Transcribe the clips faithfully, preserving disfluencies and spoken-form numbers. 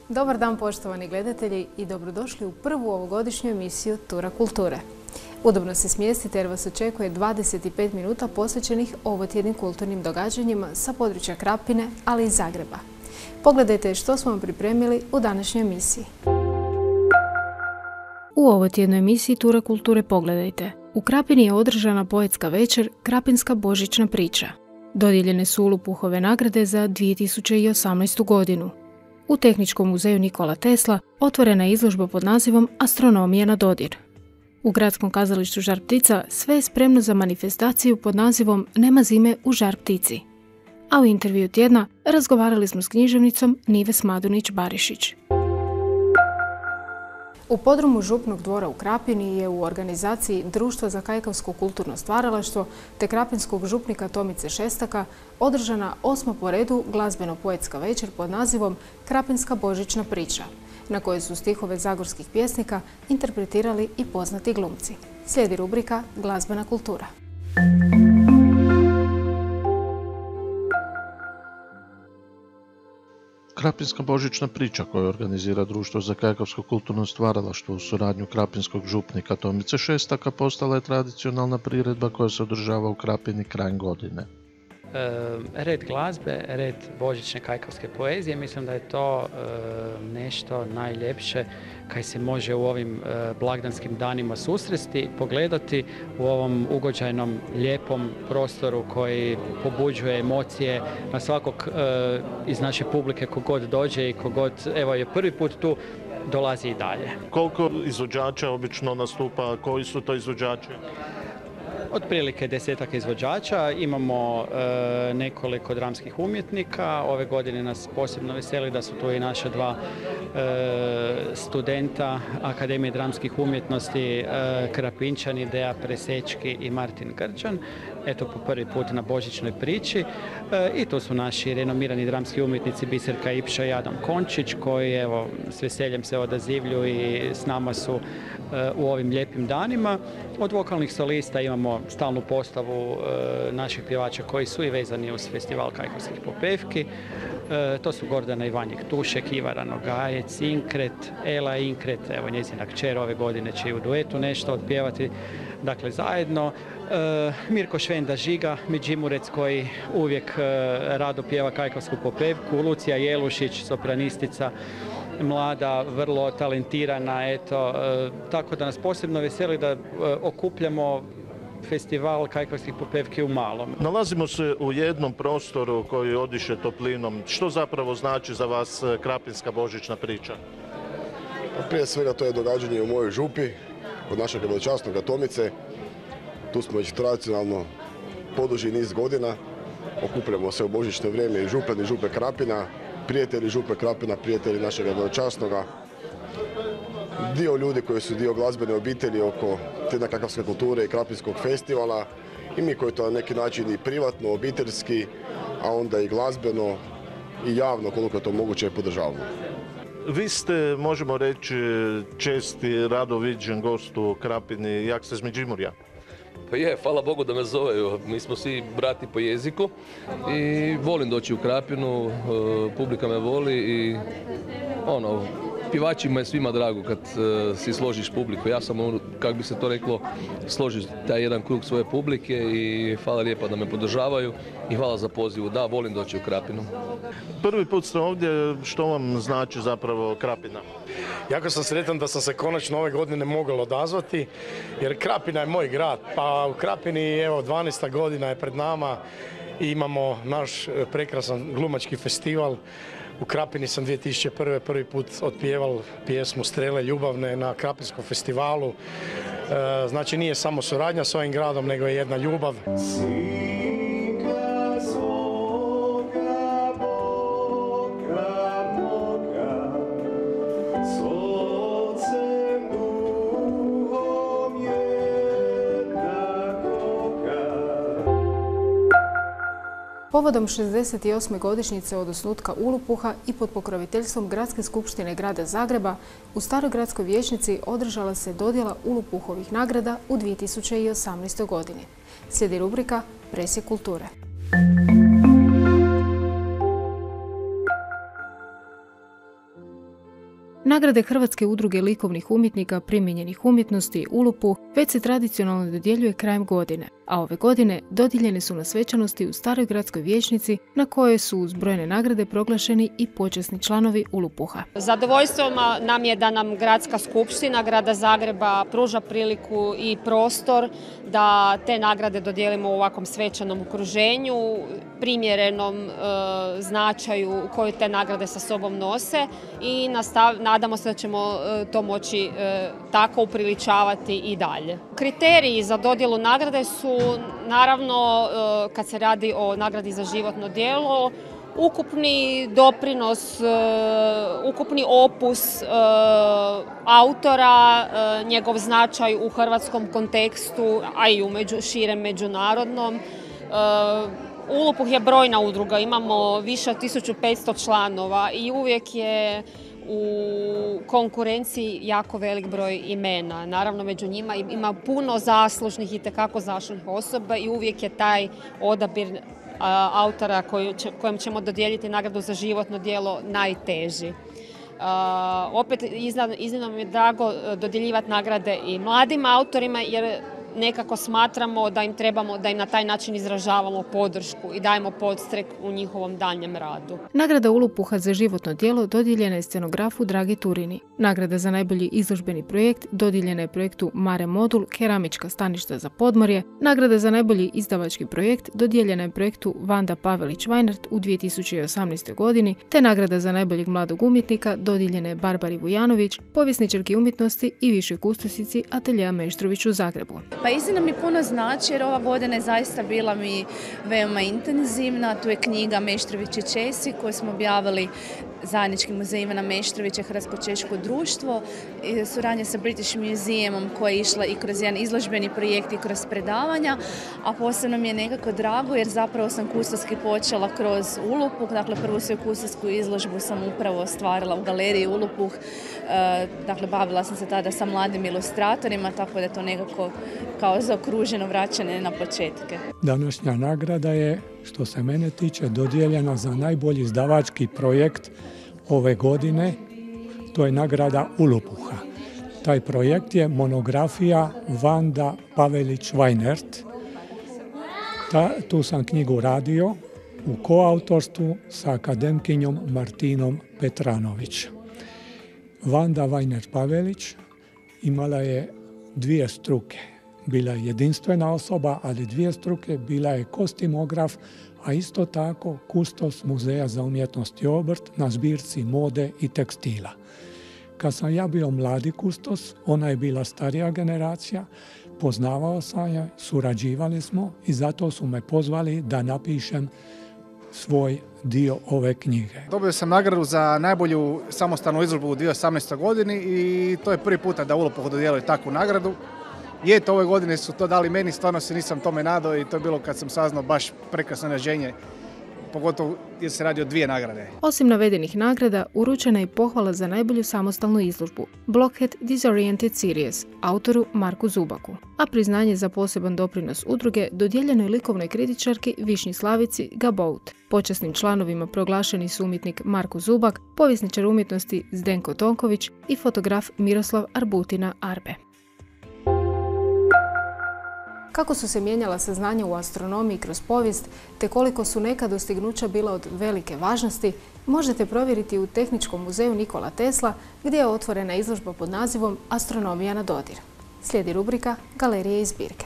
Dobar dan poštovani gledatelji i dobrodošli u prvu ovogodišnju emisiju Tura kulture. Udobno se smjestite jer vas očekuje dvadeset pet minuta posvećenih ovotjednim kulturnim događanjima sa područja Krapine, ali i Zagreba. Pogledajte što smo vam pripremili u današnjoj emisiji. U ovotjednoj emisiji Tura kulture pogledajte. U Krapini je održana poetska večer Krapinska božićna priča. Dodijeljene su Ulupuhove nagrade za dvije tisuće osamnaestu. godinu. U Tehničkom muzeju Nikola Tesla otvorena je izložba pod nazivom Astronomija na dodir. U Gradskom kazalištu Žar ptica sve je spremno za manifestaciju pod nazivom Nema zime u Žar ptici. A u intervju tjedna razgovarali smo s književnicom Nives Madunić-Barišić. U podrumu Župnog dvora u Krapini je u organizaciji Društva za kajkavsko kulturno stvaralaštvo te krapinskog župnika Tomice Šestaka održana osma po redu glazbeno-poetska večer pod nazivom Krapinska božićna priča, na kojoj su stihove zagorskih pjesnika interpretirali i poznati glumci. Slijedi rubrika Glazbena kultura. Krapinska božićna priča koju organizira Društvo za kajkavsko kulturno stvaralaštvo u suradnju krapinskog župnika Tomice Šestaka postala je tradicionalna priredba koja se održava u Krapini krajem godine. Red glazbe, red božićne kajkavske poezije, mislim da je to nešto najljepše kaj se može u ovim blagdanskim danima susresti, pogledati u ovom ugođajnom, lijepom prostoru koji pobuđuje emocije na svakog iz naše publike kogod dođe i kogod evo je prvi put tu, dolazi i dalje. Koliko izvođača obično nastupa, koji su to izvođači? Otprilike desetak izvođača, imamo e, nekoliko dramskih umjetnika. Ove godine nas posebno veseli da su tu i naša dva e, studenta Akademije dramskih umjetnosti, e, Krapinčani Deja Presečki i Martin Grđan. Eto po prvi put na božićnoj priči. E, I tu su naši renomirani dramski umjetnici Biserka Ipša i Adam Končić koji evo, s veseljem se odazivlju i s nama su e, u ovim lijepim danima. Od vokalnih solista imamo stalnu postavu e, naših pjevača koji su i vezani uz festival kajkavskih popevki. E, to su Gordana Ivanjek Tušek, Ivara Nogajec, Inkret, Ela Inkret, evo njezina kćer ove godine će i u duetu nešto otpjevati, dakle zajedno. E, Mirko Švenda Žiga, Međimurec koji uvijek e, rado pjeva kajkavsku popevku, Lucija Jelušić, sopranistica, mlada, vrlo talentirana, eto, e, tako da nas posebno veseli da e, okupljamo festival kajkavskih popevki u malom. Nalazimo se u jednom prostoru koji odiše toplinom. Što zapravo znači za vas Krapinska božićna priča? Prije svega to je događanje u mojoj župi, kod našeg veličasnoga Tomice. Tu smo već tradicionalno poduži niz godina. Okupljamo se u božićno vrijeme i župani župe Krapina, prijatelji župe Krapina, prijatelji našeg veličasnoga. Dio ljudi koji su dio glazbene obitelji oko tjedna kajkavske kulture i Krapinskog festivala i mi koji to na neki način i privatno, obiteljski, a onda i glazbeno i javno koliko je to moguće podržavamo. Vi ste, možemo reći, česti, rado viđen gost u Krapini. Jak ste iz Međimurja? Pa je, hvala Bogu da me zoveju. Mi smo svi brati po jeziku i volim doći u Krapinu, publika me voli i ono, pjevačima je svima drago kad uh, si složiš publiku. Ja sam, kako bi se to reklo, složiš taj jedan krug svoje publike i hvala lijepa da me podržavaju i hvala za pozivu. Da, volim doći u Krapinu. Prvi put ste ovdje, što vam znači zapravo Krapina? Jako sam sretan da sam se konačno ove godine mogao odazvati, jer Krapina je moj grad. Pa u Krapini, evo, dvanaesta godina je pred nama i imamo naš prekrasan glumački festival. U Krapini sam dvije tisuće prve. prvi put otpjeval pjesmu Strele ljubavne na Krapinskom festivalu. E, znači nije samo suradnja s ovim gradom, nego je jedna ljubav. Povodom šezdeset osme godišnjice od osnutka Ulupuha i pod pokroviteljstvom Gradske skupštine grada Zagreba, u Staroj gradskoj vijećnici održala se dodjela Ulupuhovih nagrada u dvije tisuće osamnaestoj. godini. Slijedi rubrika Presjek kulture. Nagrade Hrvatske udruge likovnih umjetnika primijenjenih umjetnosti Ulupu već se tradicionalno dodjeljuje krajem godine, a ove godine dodijeljene su na svečanosti u Staroj gradskoj vijećnici na kojoj su uz brojne nagrade proglašeni i počasni članovi Ulupuha. Zadovoljstvo nam je da nam Gradska skupština Grada Zagreba pruža priliku i prostor da te nagrade dodijelimo u ovakvom svečanom okruženju, primjerenom e, značaju koju te nagrade sa sobom nose i nastav, nadamo se da ćemo e, to moći e, tako upriličavati i dalje. Kriteriji za dodjelu nagrade su naravno e, kad se radi o nagradi za životno djelo, ukupni doprinos, ukupni opus autora, njegov značaj u hrvatskom kontekstu, a i u među, širem međunarodnom. Ulupuh je brojna udruga, imamo više od tisuću petsto članova i uvijek je u konkurenciji jako velik broj imena. Naravno, među njima ima puno zaslužnih i tekako zaslužnih osoba i uvijek je taj odabir autora kojem ćemo dodijeliti nagradu za životno djelo najteži. Opet iznimno mi je drago dodjeljivati nagrade i mladim autorima jer nekako smatramo da im trebamo, da im na taj način izražavamo podršku i dajemo podstrek u njihovom daljnjem radu. Nagrada Ulupuha za životno djelo dodijeljena je scenografu Dragi Turini. Nagrada za najbolji izložbeni projekt dodijeljena je projektu Mare Modul keramička staništa za podmorje. Nagrada za najbolji izdavački projekt dodijeljena je projektu Vanda Pavelić-Vajnert u dvije tisuće osamnaestoj godini, te nagrada za najboljeg mladog umjetnika dodijeljena je Barbari Vujanović, povjesničarki umjetnosti i višoj kustosici Ateljea Meštrović u Zagrebu. Pa istina mi puno znači jer ova godina je zaista bila mi veoma intenzivna. Tu je knjiga Meštrović i Česi koju smo objavili zajedničkim muzej Ivana Meštrovića, Hrvatsko-češko društvo, i suradnja sa British Museumom koja je išla i kroz jedan izložbeni projekt i kroz predavanja, a posebno mi je nekako drago jer zapravo sam kustoski počela kroz Ulupuh, dakle prvu svoju kustosku izložbu sam upravo ostvarila u galeriji Ulupuh, dakle bavila sam se tada sa mladim ilustratorima, tako da je to nekako kao zaokruženo vraćanje na početke. Današnja nagrada je, što se mene tiče, dodijeljena za najbolji izdavački projekt ove godine. To je nagrada Ulupuha. Taj projekt je monografija Vanda Pavelić-Vajnert. Tu sam knjigu radio u koautorstvu sa akademkinjom Martinom Petranović. Vanda Vajnert-Pavelić imala je dvije struke. Bila je jedinstvena osoba, ali dvije struke, bila je kostimograf, a isto tako kustos Muzeja za umjetnost i obrt na zbirci mode i tekstila. Kad sam ja bio mladi kustos, ona je bila starija generacija, poznavao sam je, surađivali smo i zato su me pozvali da napišem svoj dio ove knjige. Dobio sam nagradu za najbolju samostalnu izložbu u dvije tisuće osamnaestoj godini i to je prvi puta da Ulupuh dodjeljuje takvu nagradu. Je, to ove godine su to dali meni, stvarno se nisam tome nadao i to je bilo kad sam saznao baš prekrasno iznenađenje, pogotovo jer se radi o dvije nagrade. Osim navedenih nagrada, uručena je pohvala za najbolju samostalnu izložbu Blockhead Disoriented Series, autoru Marku Zubaku. A priznanje za poseban doprinos udruge dodijeljeno je likovnoj kritičarki Višnji Slavici Gabout. Počasnim članovima proglašeni su umjetnik Marko Zubak, povjesničar umjetnosti Zdenko Tonković i fotograf Miroslav Arbutina Arbe. Kako su se mijenjala saznanja u astronomiji kroz povijest, te koliko su neka dostignuća bila od velike važnosti, možete provjeriti u Tehničkom muzeju Nikola Tesla, gdje je otvorena izložba pod nazivom Astronomija na dodir. Slijedi rubrika Galerije i zbirke.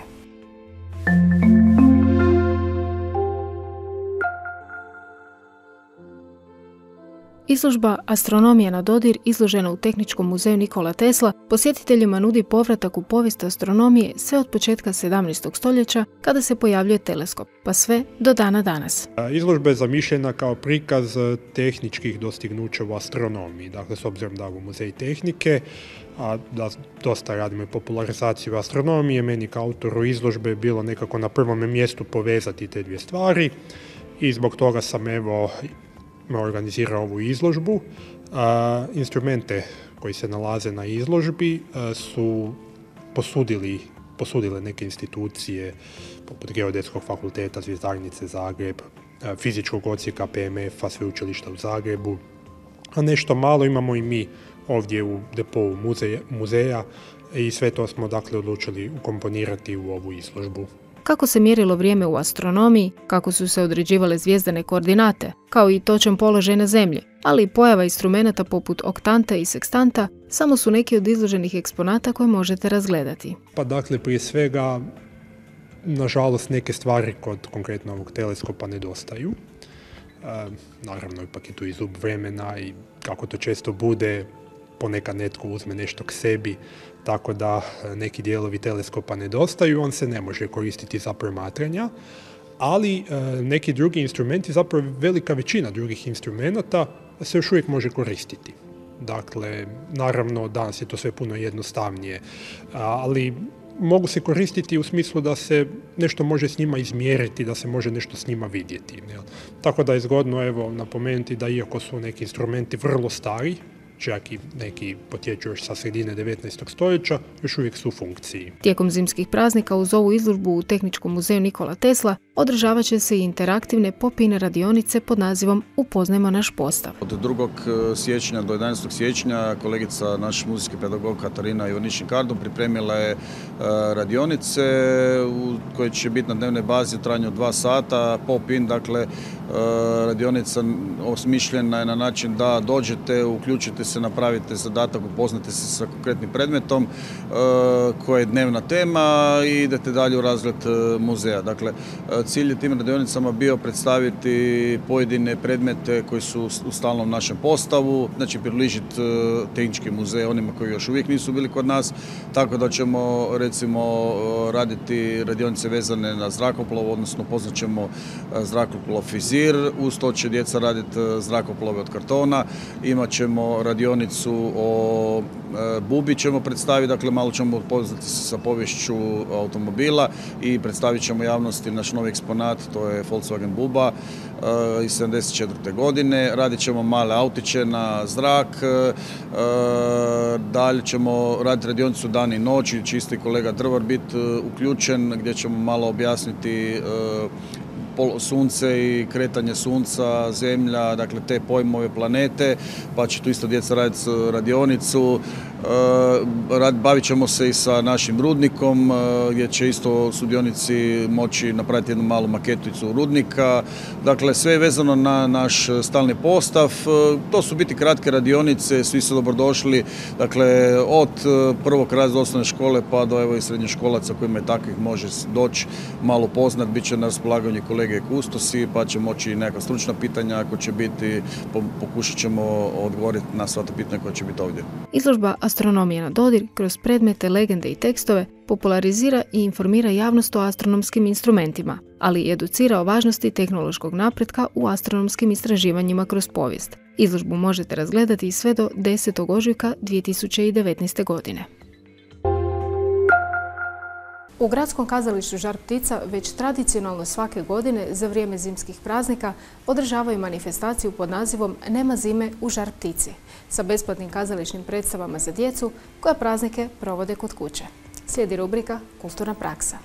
Izložba Astronomija na dodir, izložena u Tehničkom muzeju Nikola Tesla, posjetiteljima nudi povratak u povijest astronomije sve od početka sedamnaestog stoljeća, kada se pojavljuje teleskop, pa sve do dana danas. Izložba je zamišljena kao prikaz tehničkih dostignuća u astronomiji. Dakle, s obzirom da u muzej tehnike, a da dosta radimo i popularizaciju astronomije, meni kao autoru izložbe je bilo nekako na prvom mjestu povezati te dvije stvari i zbog toga sam evo organizirao ovu izložbu. A, instrumente koji se nalaze na izložbi a, su posudili, posudile neke institucije poput Geodetskog fakulteta Zvjezdarnice Zagreb, a, fizičkog odsjeka P M F-a Sveučilišta u Zagrebu, a nešto malo imamo i mi ovdje u depou muzeja, muzeja i sve to smo dakle odlučili ukomponirati u ovu izložbu. Kako se mjerilo vrijeme u astronomiji, kako su se određivale zvijezdane koordinate, kao i točan položaj na Zemlji, ali i pojava instrumenata poput oktanta i sekstanta samo su neki od izloženih eksponata koje možete razgledati. Pa dakle, prije svega, nažalost, neke stvari kod konkretno ovog teleskopa nedostaju. E, naravno, ipak je tu i zub vremena i kako to često bude, ponekad netko uzme nešto k sebi, tako da neki dijelovi teleskopa nedostaju, on se ne može koristiti za promatranja, ali e, neki drugi instrumenti, zapravo velika većina drugih instrumenata se još uvijek može koristiti. Dakle, naravno, danas je to sve puno jednostavnije, ali mogu se koristiti u smislu da se nešto može s njima izmjeriti, da se može nešto s njima vidjeti. Jel? Tako da je zgodno evo, napomenuti da iako su neki instrumenti vrlo stari, čak i neki potječu još sa sredine devetnaestog stoljeća, još uvijek su u funkciji. Tijekom zimskih praznika uz ovu izložbu u Tehničkom muzeju Nikola Tesla održavat će se i interaktivne pop-in radionice pod nazivom Upoznajmo naš postav. Od drugog siječnja do jedanaestog siječnja kolegica, naš muzejski pedagog Katarina Ivanišin-Kardo pripremila je radionice u koje će biti na dnevnoj bazi u trajanju od dva sata. Pop-in, dakle, radionica osmišljena je na način da dođete, uključite se, napravite zadatak, upoznate se sa konkretnim predmetom koja je dnevna tema i idete dalje u razgled muzeja. Dakle, cilj je tim radionicama bio predstaviti pojedine predmete koji su u stalnom našem postavu, znači približiti Tehnički muzej onima koji još uvijek nisu bili kod nas, tako da ćemo recimo raditi radionice vezane na zrakoplov, odnosno poznat ćemo zrakoplov Vizir, uz to će djeca raditi zrakoplove od kartona, imat ćemo radionicu o bubi ćemo predstaviti, dakle malo ćemo poznati se sa poviješću automobila i predstavit ćemo javnosti naš novi eksponat, to je Volkswagen buba iz sedamdeset četvrte godine. Radit ćemo male autiće na zrak, dalje ćemo raditi radionicu dan i noć i čisti kolega Drvar biti uključen gdje ćemo malo objasniti sunce i kretanje sunca, zemlja, dakle te pojmove planete, pa će tu isto djeca raditi radionicu. Bavit ćemo se i sa našim rudnikom, gdje će isto sudionici moći napraviti jednu malu maketicu rudnika. Dakle, sve je vezano na naš stalni postav. To su biti kratke radionice, svi su dobrodošli. Dakle, od prvog razreda osnovne škole pa do evo i srednjoškolaca kojima je takvih može doći malo poznat, bit će na raspolaganju kolege kustosi, pa će moći i neka stručna pitanja ako će biti, pokušat ćemo odgovoriti na sva ta pitanja koja će biti ovdje. Izložba Astronomija na dodir kroz predmete, legende i tekstove popularizira i informira javnost o astronomskim instrumentima, ali i educira o važnosti tehnološkog napretka u astronomskim istraživanjima kroz povijest. Izložbu možete razgledati sve do desetog ožujka dvije tisuće devetnaeste. godine. U Gradskom kazalištu Žar ptica već tradicionalno svake godine za vrijeme zimskih praznika održavaju manifestaciju pod nazivom Nema zime u Žar ptici sa besplatnim kazališnim predstavama za djecu koja praznike provode kod kuće. Slijedi rubrika Kulturna praksa.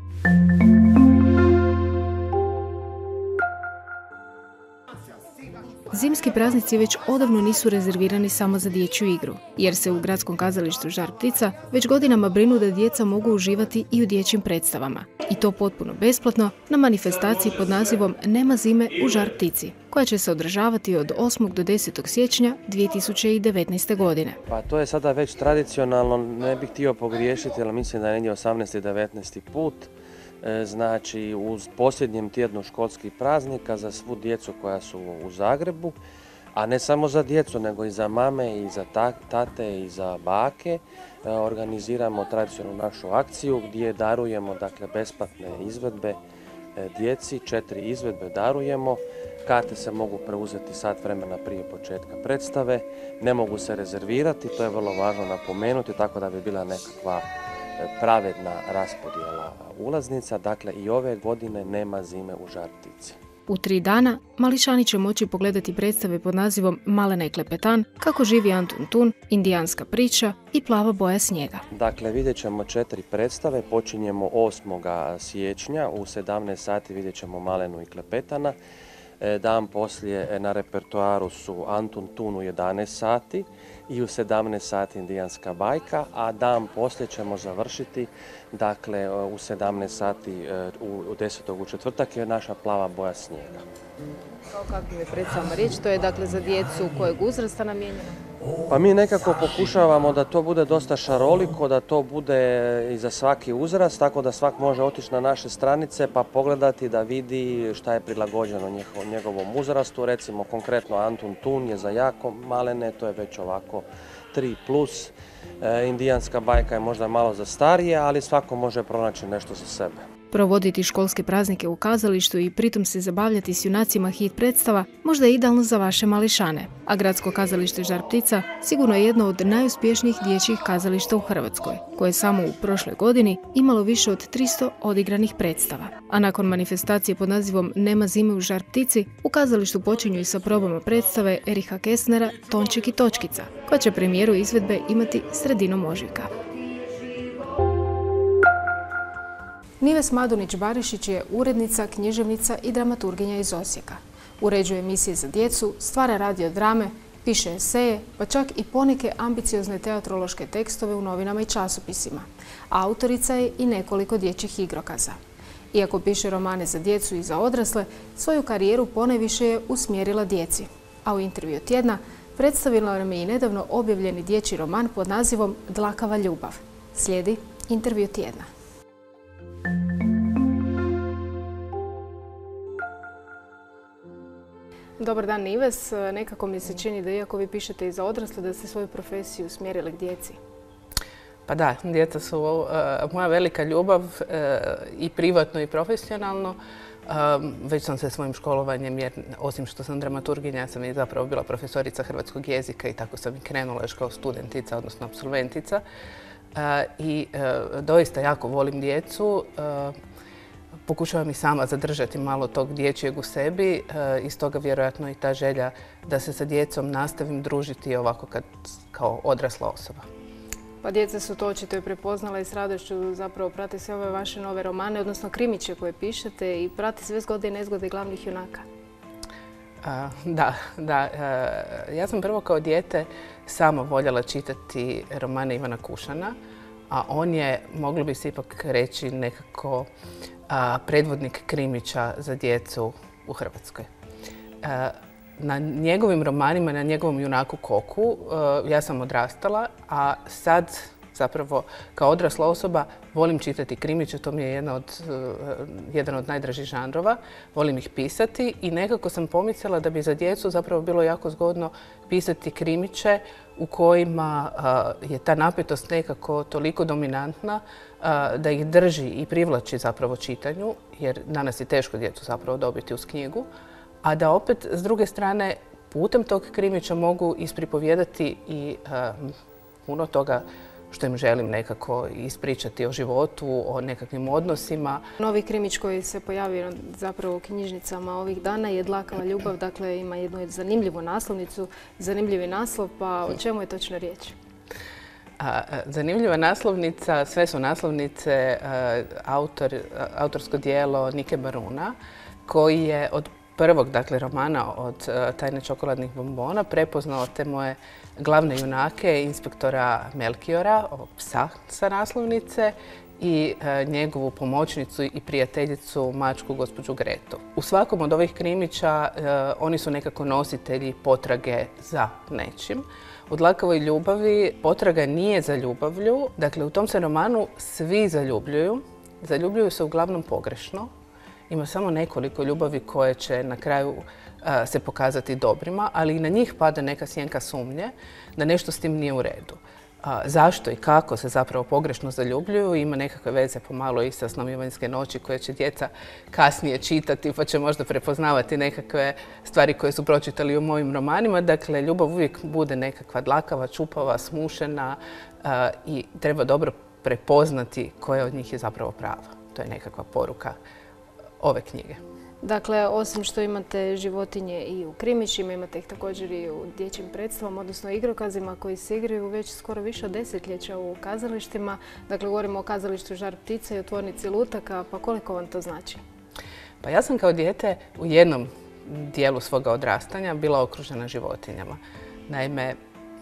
Zimski praznici već odavno nisu rezervirani samo za dječju igru, jer se u Gradskom kazalištu Žar ptica već godinama brinu da djeca mogu uživati i u dječjim predstavama. I to potpuno besplatno na manifestaciji pod nazivom Nema zime u Žar ptici, koja će se održavati od osmog do desetog siječnja dvije tisuće devetnaeste. godine. Pa to je sada već tradicionalno, ne bih htio pogriješiti, ali mislim da je negdje osamnaesti i devetnaesti put. Znači, u posljednjem tjednu školskih praznika za svu djecu koja su u Zagrebu, a ne samo za djecu, nego i za mame, i za tate, i za bake, organiziramo tradicionalnu našu akciju gdje darujemo, dakle, besplatne izvedbe djeci, četiri izvedbe darujemo. Karte se mogu preuzeti sat vremena prije početka predstave, ne mogu se rezervirati, to je vrlo važno napomenuti, tako da bi bila nekakva pravedna raspodjela ulaznica. Dakle, i ove godine nema zime u Žar ptici. U tri dana mališani će moći pogledati predstave pod nazivom Malena i Klepetan, Kako živi Antun Tun, Indijanska priča i Plava boja snijega. Dakle, vidjet ćemo četiri predstave. Počinjemo osmog siječnja u sedamnaest sati, vidjet ćemo Malenu i Klepetana. Dan poslije na repertoaru su Antun Tun u jedanaest sati i u sedamnaest sati indijanska bajka, a dan poslije ćemo završiti, dakle u sedamnaest sati u desetog u četvrtak je naša Plava boja snijega. Kao kakvim je predstavama riječ, to je dakle za djecu kojeg uzrasta namijenjeno? Pa mi nekako pokušavamo da to bude dosta šaroliko, da to bude i za svaki uzrast, tako da svak može otići na naše stranice pa pogledati da vidi šta je prilagođeno njegovom uzrastu. Recimo konkretno Antun Tun je za jako malene, to je već ovako tri plus. E, indijanska bajka je možda malo za starije, ali svako može pronaći nešto za sebe. Provoditi školske praznike u kazalištu i pritom se zabavljati s junacima hit predstava možda je idealno za vaše mališane, a Gradsko kazalište Žar ptica sigurno je jedno od najuspješnijih dječjih kazališta u Hrvatskoj, koje je samo u prošloj godini imalo više od tristo odigranih predstava. A nakon manifestacije pod nazivom Nema zime u Žar ptici, u kazalištu počinju i sa probama predstave Eriha Kestnera Tončik i točkica, koja će premijeru izvedbe imati sredinom ožujka. Nives Madunić-Barišić je urednica, književnica i dramaturginja iz Osijeka. Uređuje emisije za djecu, stvara radio drame, piše eseje, pa čak i poneke ambiciozne teatrološke tekstove u novinama i časopisima. A autorica je i nekoliko dječjih igrokaza. Iako piše romane za djecu i za odrasle, svoju karijeru ponajviše je usmjerila djeci. A u intervju tjedna predstavila nam je i nedavno objavljeni dječji roman pod nazivom Dlakava ljubav. Slijedi intervju tjedna. Dobar dan, Nives. Nekako mi se čini da iako vi pišete i za odrasle, da ste svoju profesiju usmjerili k djeci. Pa da, djeca su uh, moja velika ljubav uh, i privatno i profesionalno. Uh, već sam se svojim školovanjem, jer osim što sam dramaturginja, sam i zapravo bila profesorica hrvatskog jezika i tako sam i krenula još kao studentica, odnosno apsolventica. Uh, I uh, doista jako volim djecu. Uh, Pokušavam i sama zadržati malo tog dječjeg u sebi i stoga vjerojatno i ta želja da se sa djecom nastavim družiti ovako kad, kao odrasla osoba. Pa djeca su to očito i prepoznala i s radošću zapravo prate sve ove vaše nove romane, odnosno krimiće koje pišete i prate sve zgode i nezgode glavnih junaka. A, da, da. A, ja sam prvo kao dijete samo voljela čitati romane Ivana Kušana, a on je, moglo bi se ipak reći, nekako a, predvodnik krimića za djecu u Hrvatskoj. A, na njegovim romanima, na njegovom junaku Koku, a, ja sam odrastala, a sad zapravo kao odrasla osoba volim čitati krimiće, to mi je jedna od, jedan od najdražih žanrova. Volim ih pisati i nekako sam pomislila da bi za djecu zapravo bilo jako zgodno pisati krimiće u kojima uh, je ta napetost nekako toliko dominantna uh, da ih drži i privlači zapravo čitanju, jer danas je teško djecu zapravo dobiti uz knjigu, a da opet s druge strane putem tog krimića mogu ispripovijedati i uh, puno toga što im želim nekako ispričati o životu, o nekakvim odnosima. Novi krimić koji se pojavio zapravo u knjižnicama ovih dana je Dlakava ljubav, dakle ima jednu zanimljivu naslovnicu, zanimljivi naslov, pa o čemu je točno riječ? A, zanimljiva naslovnica, sve su naslovnice, a, autor, a, autorsko dijelo Nike Baruna, koji je od prvog, dakle, romana od a, Tajne čokoladnih bombona prepoznao te moje glavne junake, inspektora Melkiora, psa sa naslovnice, i e, njegovu pomoćnicu i prijateljicu, mačku, gospođu Gretu. U svakom od ovih krimića e, oni su nekako nositelji potrage za nečim. U Dlakavoj ljubavi potraga nije za ljubavlju, dakle u tom se romanu svi zaljubljuju. Zaljubljuju se uglavnom pogrešno. Ima samo nekoliko ljubavi koje će na kraju a, se pokazati dobrima, ali i na njih pada neka sjenka sumnje da nešto s tim nije u redu. A, zašto i kako se zapravo pogrešno zaljubljuju ima nekakve veze pomalo i sa Snom Ivanjske noći koje će djeca kasnije čitati pa će možda prepoznavati nekakve stvari koje su pročitali u mojim romanima. Dakle, ljubav uvijek bude nekakva dlakava, čupava, smušena a, i treba dobro prepoznati koja od njih je zapravo prava. To je nekakva poruka ove knjige. Dakle, osim što imate životinje i u krimićima, imate ih također i u dječjim predstavama, odnosno igrokazima koji se igraju već skoro više od desetljeća u kazalištima. Dakle, govorimo o kazalištu Žar ptica i o tvornici lutaka, pa koliko vam to znači? Pa ja sam kao dijete u jednom dijelu svoga odrastanja bila okružena životinjama. Naime,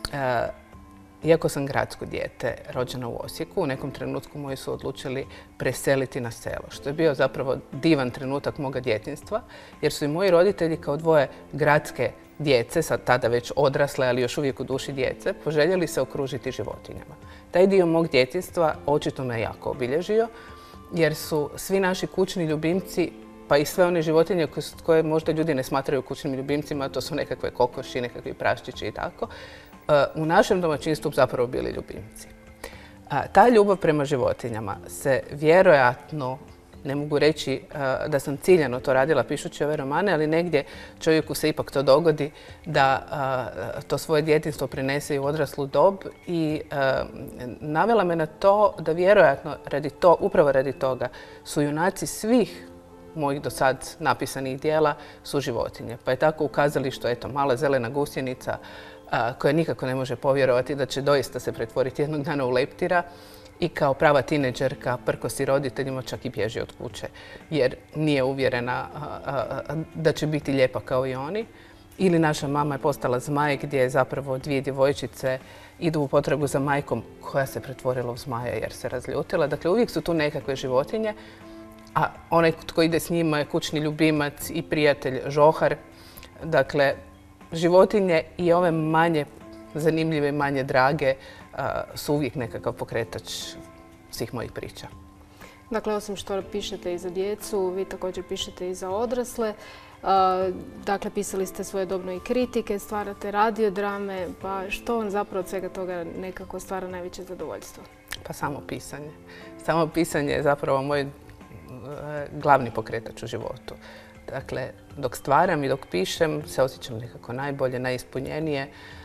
iako sam gradsko dijete, rođena u Osijeku, u nekom trenutku moji su odlučili preseliti na selo, što je bio zapravo divan trenutak moga djetinjstva, jer su i moji roditelji kao dvoje gradske djece, sad tada već odrasle, ali još uvijek u duši djece, poželjeli se okružiti životinjama. Taj dio mog djetinjstva očito me jako obilježio, jer su svi naši kućni ljubimci, pa i sve one životinje koje možda ljudi ne smatraju kućnim ljubimcima, to su nekakve kokoši, nekakvi praščići i tako, u našem domaćinstvu zapravo bili ljubimci. Ta ljubav prema životinjama se vjerojatno, ne mogu reći da sam ciljano to radila pišući ove romane, ali negdje čovjeku se ipak to dogodi da to svoje djetinjstvo prenese i u odraslu dob i navela me na to da vjerojatno radi to, upravo radi toga su junaci svih mojih do sad napisanih dijela su životinje. Pa je tako u kazalištu, eto, mala zelena gusjenica koja nikako ne može povjerovati da će doista se pretvoriti jednog dana u leptira i kao prava tineđerka prkosi roditeljima, čak i bježi od kuće jer nije uvjerena da će biti lijepa kao i oni. Ili naša mama je postala zmaj gdje je zapravo dvije djevojčice idu u potragu za majkom koja se pretvorila u zmaja jer se razljutila. Dakle, uvijek su tu nekakve životinje, a onaj tko ide s njima je kućni ljubimac i prijatelj žohar. Dakle, životinje i ove manje zanimljive, manje drage su uvijek nekakav pokretač svih mojih priča. Dakle, osim što pišete i za djecu, vi također pišete i za odrasle. Dakle, pisali ste svojedobno i kritike, stvarate radiodrame, pa što vam zapravo od svega toga nekako stvara najveće zadovoljstvo? Pa samo pisanje. Samo pisanje je zapravo moj glavni pokretač u životu. Dakle, dok stvaram i dok pišem se osjećam nekako najbolje, najispunjenije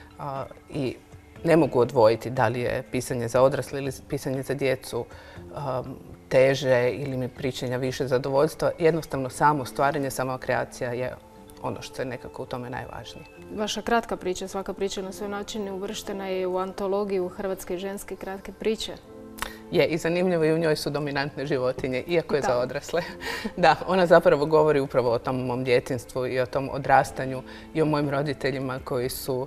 i ne mogu odvojiti da li je pisanje za odrasle ili pisanje za djecu teže ili mi pričanja više zadovoljstva. Jednostavno samo stvaranje, sama kreacija je ono što je nekako u tome najvažnije. Vaša kratka priča, svaka priča na svoj način uvrštena je u antologiju Hrvatske ženske kratke priče. Je, i zanimljivo i u njoj su dominantne životinje, iako je za odrasle. Da, ona zapravo govori upravo o tom mom djetinjstvu i o tom odrastanju i o mojim roditeljima koji su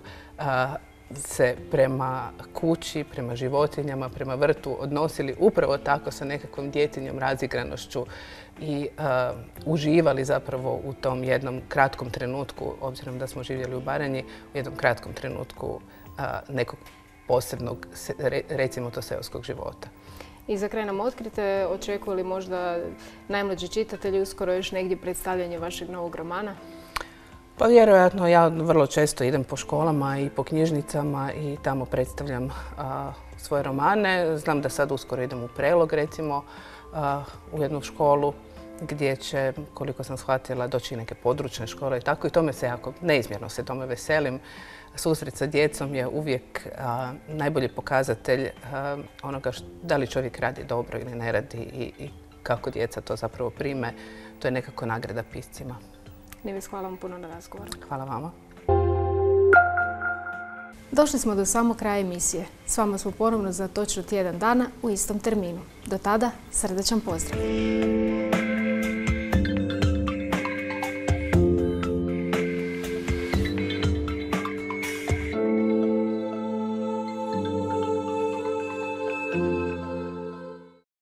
se prema kući, prema životinjama, prema vrtu odnosili upravo tako sa nekakvom djetinjom razigranošću i uživali zapravo u tom jednom kratkom trenutku, obzirom da smo živjeli u Baranji, u jednom kratkom trenutku nekog posebnog, recimo to, seoskog života. I za kraj nam otkrite, očekuju li možda najmlađi čitatelji uskoro još negdje predstavljanje vašeg novog romana? Pa vjerojatno, ja vrlo često idem po školama i po knjižnicama i tamo predstavljam a, svoje romane. Znam da sad uskoro idem u Prelog, recimo, a, u jednu školu gdje će, koliko sam shvatila, doći i neke područne škole i tako. I tome se jako, neizmjerno se tome veselim. Susret sa djecom je uvijek a, najbolji pokazatelj a, onoga što, da li čovjek radi dobro ili ne radi i, i kako djeca to zapravo prime. To je nekako nagrada piscima. Nives, hvala vam puno na razgovor. Hvala vama. Došli smo do samog kraja emisije. S vama smo ponovno za točno tjedan dana u istom terminu. Do tada, srdačan pozdrav.